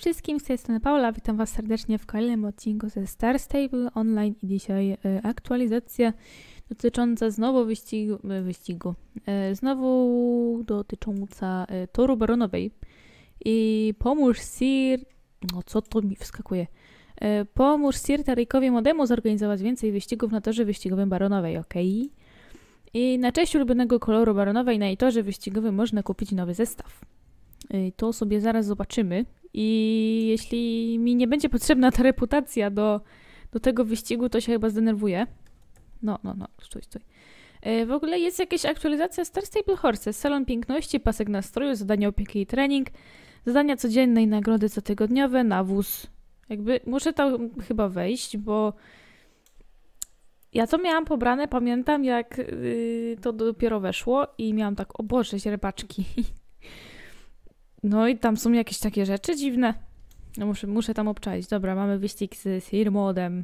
wszystkim, z tej strony Paula, witam was serdecznie w kolejnym odcinku ze Star Stable Online i dzisiaj aktualizacja dotycząca znowu znowu dotycząca Toru Baronowej i pomóż Sir, no co to mi wskakuje, pomóż Sir Tarikowi Młodemu zorganizować więcej wyścigów na torze wyścigowym Baronowej, okej? I na cześć ulubionego koloru Baronowej na jej torze wyścigowym można kupić nowy zestaw. To sobie zaraz zobaczymy i jeśli mi nie będzie potrzebna ta reputacja do tego wyścigu, to się chyba zdenerwuję. No, stój. W ogóle jest jakaś aktualizacja Star Stable Horses, salon piękności, pasek nastroju, zadania opieki i trening, zadania codzienne i nagrody cotygodniowe, nawóz. Jakby muszę tam chyba wejść, bo ja to miałam pobrane, pamiętam jak to dopiero weszło i miałam tak, o Boże, źrebaczki. No i tam są jakieś takie rzeczy dziwne. No muszę tam obczaić. Dobra, mamy wyścig z Sir Młodem.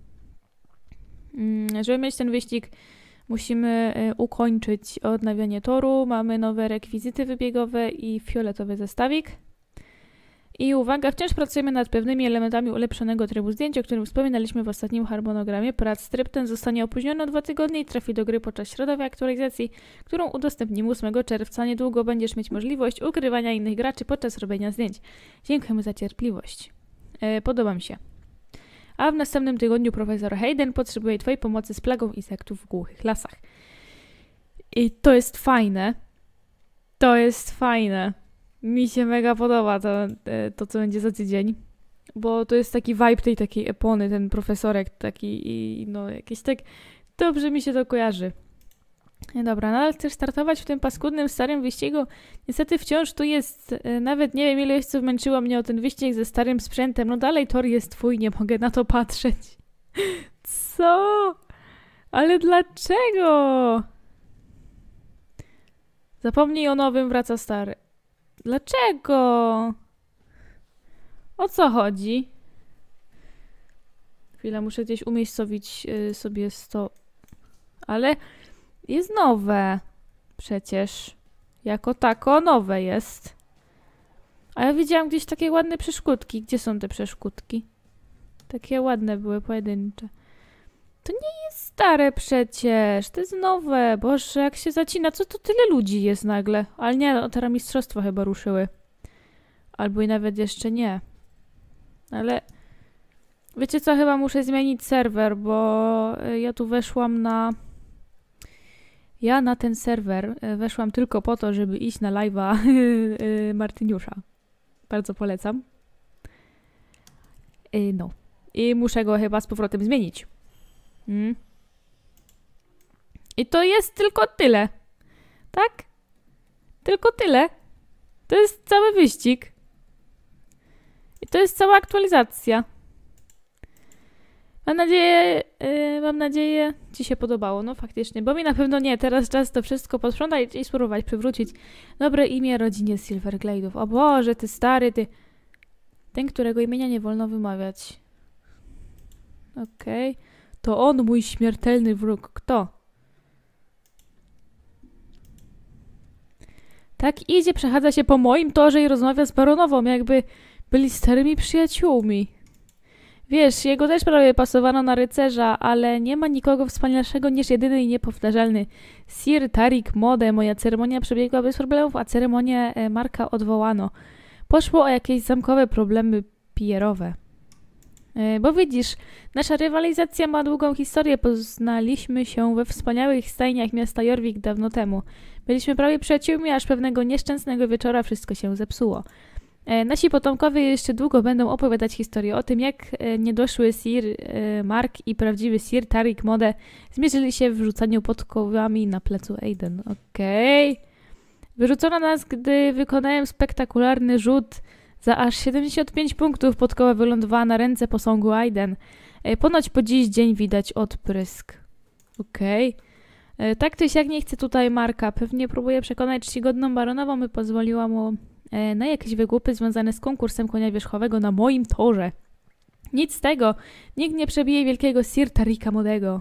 Żeby mieć ten wyścig, musimy ukończyć odnawianie toru. Mamy nowe rekwizyty wybiegowe i fioletowy zestawik. I uwaga, wciąż pracujemy nad pewnymi elementami ulepszonego trybu zdjęć, o którym wspominaliśmy w ostatnim harmonogramie. Prac tryb ten zostanie opóźniony o 2 tygodnie i trafi do gry podczas środowej aktualizacji, którą udostępnimy 8 czerwca. Niedługo będziesz mieć możliwość ukrywania innych graczy podczas robienia zdjęć. Dziękujemy za cierpliwość. Podoba mi się. A w następnym tygodniu profesor Hayden potrzebuje twojej pomocy z plagą insektów w głuchych lasach. I to jest fajne. To jest fajne. Mi się mega podoba to, co będzie za tydzień, bo to jest taki vibe tej takiej Epony, ten profesorek taki i no jakieś tak dobrze mi się to kojarzy. Dobra, nadal chcesz startować w tym paskudnym starym wyścigu? Niestety wciąż tu jest, nawet nie wiem ile jeszcze męczyło mnie o ten wyścig ze starym sprzętem, no dalej tor jest twój, nie mogę na to patrzeć. Co? Ale dlaczego? Zapomnij o nowym, wraca stary. Dlaczego? O co chodzi? Chwila, muszę gdzieś umiejscowić sobie 100. Ale jest nowe. Przecież. Jako tako nowe jest. A ja widziałam gdzieś takie ładne przeszkódki. Gdzie są te przeszkódki? Takie ładne były, pojedyncze. To nie jest stare przecież. To jest nowe. Boże, jak się zacina. Co to tyle ludzi jest nagle? Ale nie, no, teraz mistrzostwa chyba ruszyły. Albo i nawet jeszcze nie. Ale wiecie co? Chyba muszę zmienić serwer, bo ja tu weszłam na... Ja na ten serwer weszłam tylko po to, żeby iść na live'a Martyniusza. Bardzo polecam. No. I muszę go chyba z powrotem zmienić. I to jest tylko tyle. Tak? Tylko tyle. To jest cały wyścig. I to jest cała aktualizacja. Mam nadzieję, ci się podobało. No faktycznie, bo mi na pewno nie. Teraz czas to wszystko posprzątać i spróbować przywrócić dobre imię rodzinie Silverglade'ów. O Boże, ty stary, ty. Ten, którego imienia nie wolno wymawiać. Okej. To on, mój śmiertelny wróg. Kto? Tak idzie, przechadza się po moim torze i rozmawia z baronową, jakby byli starymi przyjaciółmi. Wiesz, jego też prawie pasowano na rycerza, ale nie ma nikogo wspanialszego niż jedyny i niepowtarzalny Sir Tarik Młode. Moja ceremonia przebiegła bez problemów, a ceremonię Marka odwołano. Poszło o jakieś zamkowe problemy PR-owe. Bo widzisz, nasza rywalizacja ma długą historię. Poznaliśmy się we wspaniałych stajniach miasta Jorvik dawno temu. Byliśmy prawie przyjaciółmi, aż pewnego nieszczęsnego wieczora wszystko się zepsuło. Nasi potomkowie jeszcze długo będą opowiadać historię o tym, jak niedoszły Sir Mark i prawdziwy Sir Tarik Młode zmierzyli się w rzucaniu podkowami na plecu Aiden. Okej. Wyrzucono nas, gdy wykonałem spektakularny rzut za aż 75 punktów. Podkowa wylądowała na ręce posągu Aiden. Ponoć po dziś dzień widać odprysk. Okej. Tak czy siak nie chcę tutaj Marka. Pewnie próbuje przekonać czcigodną baronową, by pozwoliła mu na jakieś wygłupy związane z konkursem konia wierzchowego na moim torze. Nic z tego. Nikt nie przebije wielkiego Sir Tarika Młodego.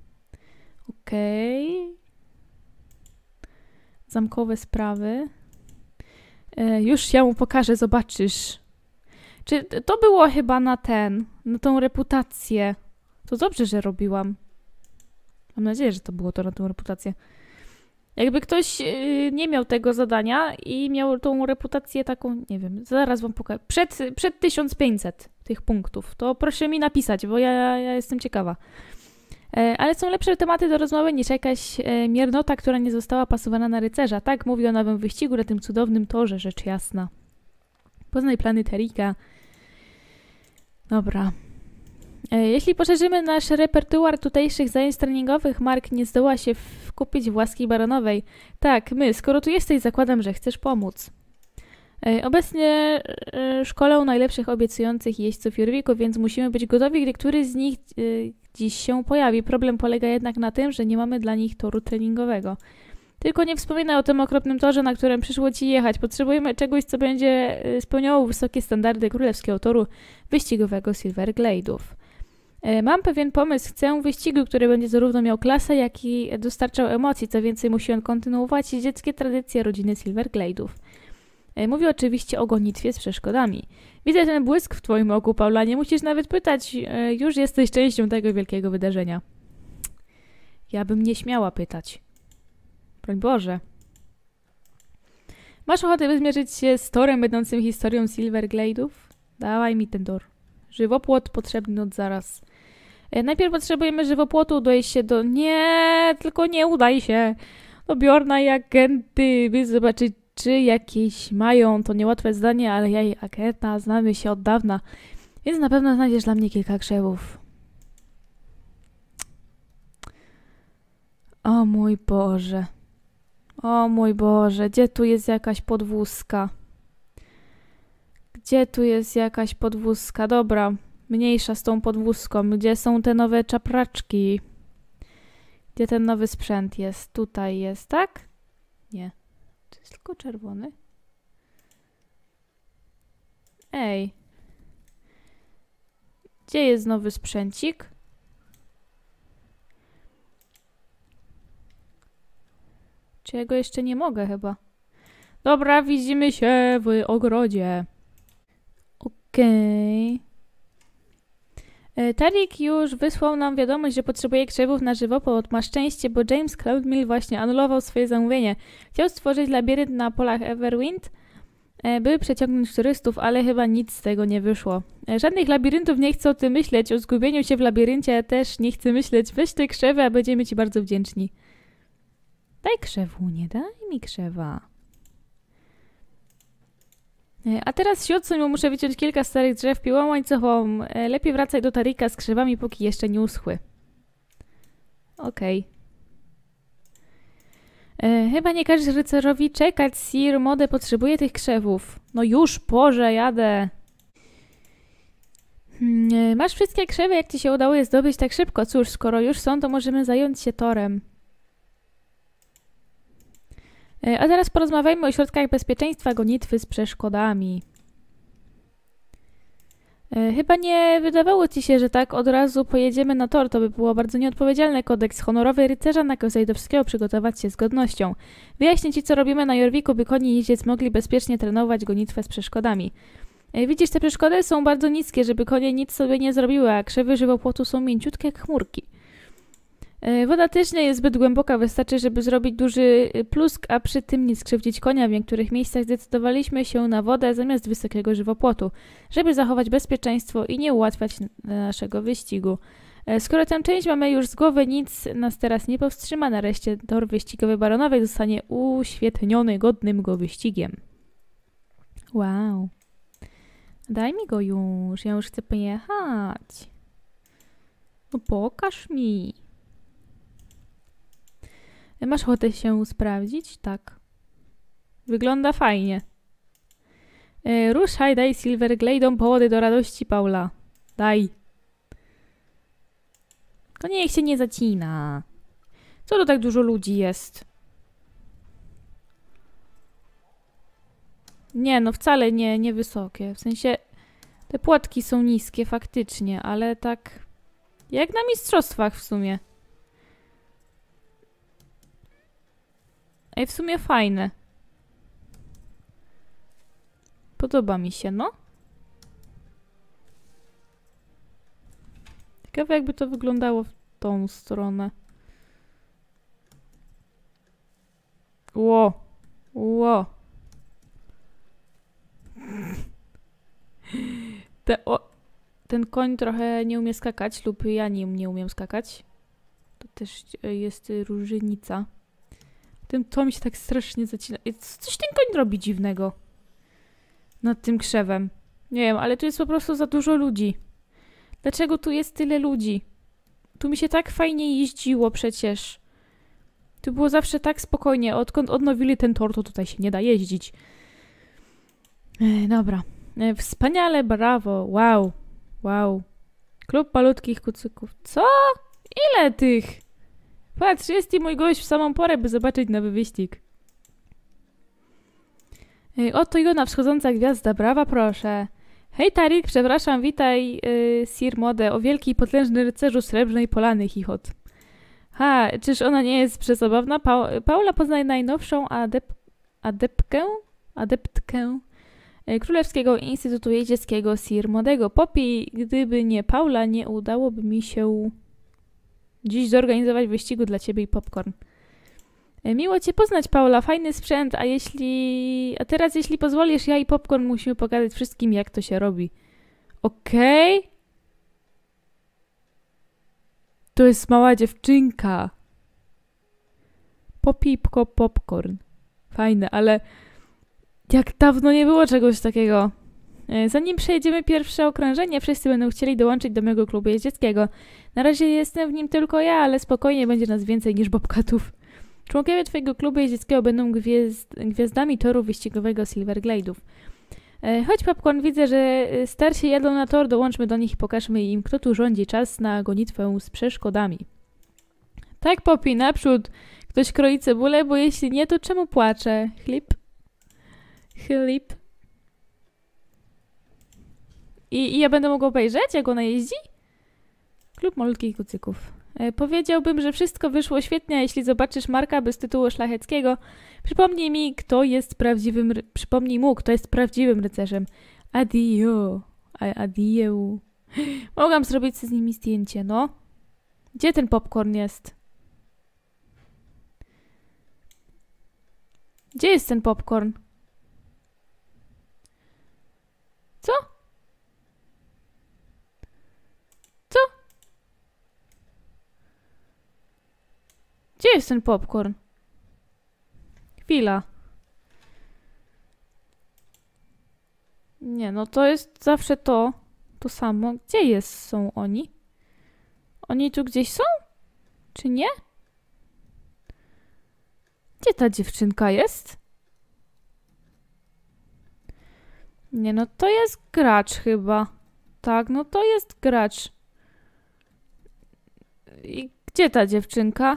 Okej. Zamkowe sprawy. Już ja mu pokażę, zobaczysz. Czy to było chyba na tą reputację. To dobrze, że robiłam. Mam nadzieję, że to było to na tą reputację. Jakby ktoś nie miał tego zadania i miał tą reputację taką, nie wiem, zaraz wam pokażę. Przed 1500 tych punktów, to proszę mi napisać, bo ja jestem ciekawa. Ale są lepsze tematy do rozmowy niż jakaś miernota, która nie została pasowana na rycerza. Tak mówi o nowym wyścigu na tym cudownym torze, rzecz jasna. Poznaj plany Terika. Dobra. Jeśli poszerzymy nasz repertuar tutejszych zajęć treningowych, Mark nie zdoła się wkupić w łaski baronowej. Tak, skoro tu jesteś, zakładam, że chcesz pomóc. Obecnie szkolą najlepszych obiecujących jeźdźców Jorviku, więc musimy być gotowi, gdy któryś z nich dziś się pojawi. Problem polega jednak na tym, że nie mamy dla nich toru treningowego. Tylko nie wspominaj o tym okropnym torze, na którym przyszło ci jechać. Potrzebujemy czegoś, co będzie spełniało wysokie standardy królewskiego toru wyścigowego Silver Glade'ów. Mam pewien pomysł. Chcę wyścigu, który będzie zarówno miał klasę, jak i dostarczał emocji. Co więcej, musi on kontynuować dzieckie tradycje rodziny Silver Glade'ów. Mówię oczywiście o gonitwie z przeszkodami. Widzę ten błysk w twoim oku, Paula. Nie musisz nawet pytać. Już jesteś częścią tego wielkiego wydarzenia. Ja bym nie śmiała pytać. Broń Boże. Masz ochotę zmierzyć się z torem będącym historią Silver Glade'ów? Dawaj mi ten tor. Żywopłot potrzebny od zaraz. Najpierw potrzebujemy żywopłotu, dojść się do... Nie, tylko nie udaj się. Do Bjorna i agenty, by zobaczyć, czy jakieś mają. To niełatwe zdanie, ale ja i agenta znamy się od dawna. Więc na pewno znajdziesz dla mnie kilka krzewów. O mój Boże. O mój Boże, gdzie tu jest jakaś podwózka? Gdzie tu jest jakaś podwózka? Dobra, mniejsza z tą podwózką. Gdzie są te nowe czapraczki? Gdzie ten nowy sprzęt jest? Tutaj jest, tak? Nie. To jest tylko czerwony. Ej. Gdzie jest nowy sprzęcik? Czy ja go jeszcze nie mogę chyba? Dobra, widzimy się w ogrodzie. Okej. Tarik już wysłał nam wiadomość, że potrzebuje krzewów na żywopłot. Ma szczęście, bo James Cloudmill właśnie anulował swoje zamówienie. Chciał stworzyć labirynt na polach Everwind, by przeciągnąć turystów, ale chyba nic z tego nie wyszło. Żadnych labiryntów nie chcę o tym myśleć. O zgubieniu się w labiryncie też nie chcę myśleć. Weź te krzewy, a będziemy ci bardzo wdzięczni. Daj krzewu, nie daj mi krzewa. A teraz siodsuń, bo muszę wyciąć kilka starych drzew piłą łańcuchową. Lepiej wracaj do Tarika z krzewami, póki jeszcze nie uschły. Okej. Chyba nie każesz rycerzowi czekać, Sir. Mode potrzebuje tych krzewów. No już, Boże, jadę. Masz wszystkie krzewy, jak ci się udało je zdobyć tak szybko. Cóż, skoro już są, to możemy zająć się torem. A teraz porozmawiajmy o środkach bezpieczeństwa gonitwy z przeszkodami. Chyba nie wydawało ci się, że tak od razu pojedziemy na tor. To by było bardzo nieodpowiedzialne. Kodeks honorowy rycerza nakazuje do wszystkiego przygotować się z godnością. Wyjaśnię ci, co robimy na Jorviku, by koni i jeździec mogli bezpiecznie trenować gonitwę z przeszkodami. Widzisz, te przeszkody są bardzo niskie, żeby konie nic sobie nie zrobiły, a krzewy żywopłotu są mięciutkie jak chmurki. Woda też nie jest zbyt głęboka, wystarczy, żeby zrobić duży plusk, a przy tym nie skrzywdzić konia. W niektórych miejscach zdecydowaliśmy się na wodę zamiast wysokiego żywopłotu, żeby zachować bezpieczeństwo i nie ułatwiać naszego wyścigu. Skoro tę część mamy już z głowy, nic nas teraz nie powstrzyma. Nareszcie tor wyścigowy baronowej zostanie uświetniony godnym go wyścigiem. Wow. Daj mi go już, ja już chcę pojechać. No pokaż mi. Masz ochotę się sprawdzić? Tak. Wygląda fajnie. Ruszaj, daj Silver Glade'om powody do radości, Paula. Daj. To niech się nie zacina. Co tu tak dużo ludzi jest? Nie, no wcale nie wysokie. W sensie te płatki są niskie faktycznie, ale tak jak na mistrzostwach w sumie. Ej, w sumie fajne. Podoba mi się, no. Ciekawe, jakby to wyglądało w tą stronę. Ło. Ło. Ten koń trochę nie umie skakać, lub ja nie umiem skakać. To też jest różnica. To mi się tak strasznie zacina. Coś ten koń robi dziwnego. Nad tym krzewem. Nie wiem, ale tu jest po prostu za dużo ludzi. Dlaczego tu jest tyle ludzi? Tu mi się tak fajnie jeździło przecież. Tu było zawsze tak spokojnie. Odkąd odnowili ten tor, to tutaj się nie da jeździć. Dobra. Wspaniale, brawo. Wow. Wow. Klub malutkich kucyków. Co? Ile tych? Patrz, jest i mój gość w samą porę, by zobaczyć nowy wyścig. Oto i ona, wschodząca gwiazda. Brawa, proszę. Hej, Tarik, przepraszam, witaj, Sir Mode, o wielki i potężny rycerzu Srebrnej Polany, chichot. Ha, czyż ona nie jest przezabawna? Paula poznaje najnowszą adeptkę Królewskiego Instytutu Jeździeckiego Sir Modego. Poppy, gdyby nie Paula, nie udałoby mi się dziś zorganizować wyścigu dla ciebie i popcorn. Miło cię poznać, Paula, fajny sprzęt, a teraz, jeśli pozwolisz, ja i popcorn musimy pokazać wszystkim, jak to się robi. Okej? To jest mała dziewczynka. Popipko popcorn. Fajne, ale jak dawno nie było czegoś takiego. Zanim przejdziemy pierwsze okrążenie, wszyscy będą chcieli dołączyć do mojego klubu jeździeckiego. Na razie jestem w nim tylko ja, ale spokojnie będzie nas więcej niż bobcatów. Członkowie twojego klubu jeździeckiego będą gwiazdami toru wyścigowego Silverglade'ów. Chodź, popcorn, widzę, że starsi jadą na tor, dołączmy do nich i pokażmy im, kto tu rządzi. Czas na gonitwę z przeszkodami. Tak, Poppy, naprzód. Ktoś kroi cebulę, bo jeśli nie, to czemu płacze? Chlip. Chlip. I ja będę mogła obejrzeć, jak ona jeździ? Klub malutkich kucyków. Powiedziałbym, że wszystko wyszło świetnie, a jeśli zobaczysz Marka bez tytułu szlacheckiego, przypomnij mu, kto jest prawdziwym rycerzem. Adio. Adio. Mogłam zrobić z nimi zdjęcie, no. Gdzie ten popcorn jest? Gdzie jest ten popcorn? Co? Co? Gdzie jest ten popcorn? Chwila. Nie, no to jest zawsze to samo. Gdzie są oni? Oni tu gdzieś są? Czy nie? Gdzie ta dziewczynka jest? Nie, no to jest gracz chyba. Tak, no to jest gracz. I gdzie ta dziewczynka?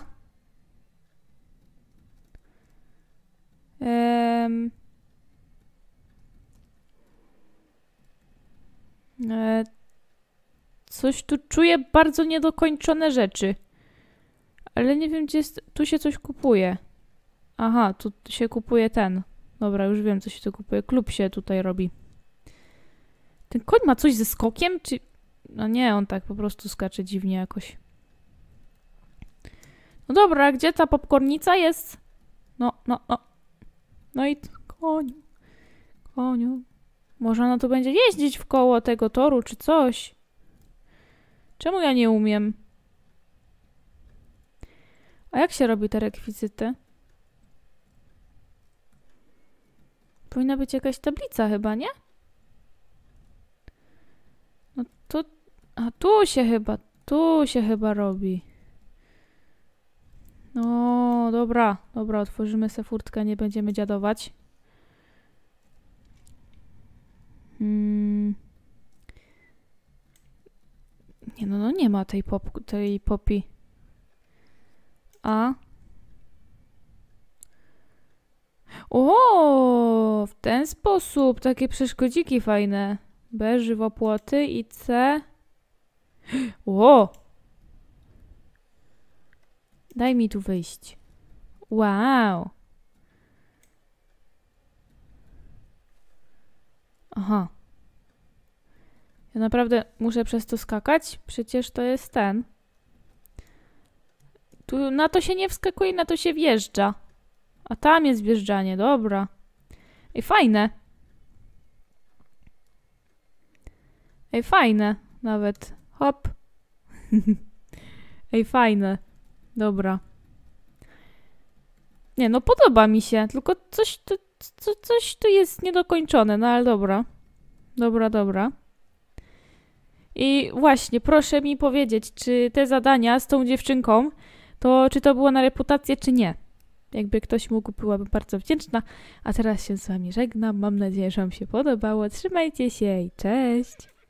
Coś tu czuję bardzo niedokończone rzeczy. Ale nie wiem, gdzie jest... Tu się coś kupuje. Aha, tu się kupuje ten. Dobra, już wiem, co się tu kupuje. Klub się tutaj robi. Ten koń ma coś ze skokiem, czy... No nie, on tak po prostu skacze dziwnie jakoś. No dobra, gdzie ta popcornica jest? No. No i koniu. Może ona tu będzie jeździć w koło tego toru, czy coś. Czemu ja nie umiem? A jak się robi te rekwizyty? Powinna być jakaś tablica chyba, nie? No to... A tu się chyba robi. No, dobra, otworzymy se furtkę, nie będziemy dziadować. Nie, no nie ma tej Poppy. A? O, w ten sposób, takie przeszkodziki fajne. B, żywopłoty i C. O! Daj mi tu wyjść. Wow. Aha. Ja naprawdę muszę przez to skakać? Przecież to jest ten. Tu na to się nie wskakuje, na to się wjeżdża. A tam jest wjeżdżanie, dobra. Ej, fajne. Ej, fajne nawet. Hop. Ej, fajne. Dobra. Nie, no podoba mi się, tylko coś tu jest niedokończone, no ale dobra. Dobra. I właśnie, proszę mi powiedzieć, czy te zadania z tą dziewczynką, to czy to było na reputację, czy nie? Jakby ktoś mógł, byłabym bardzo wdzięczna. A teraz się z wami żegnam. Mam nadzieję, że wam się podobało. Trzymajcie się i cześć!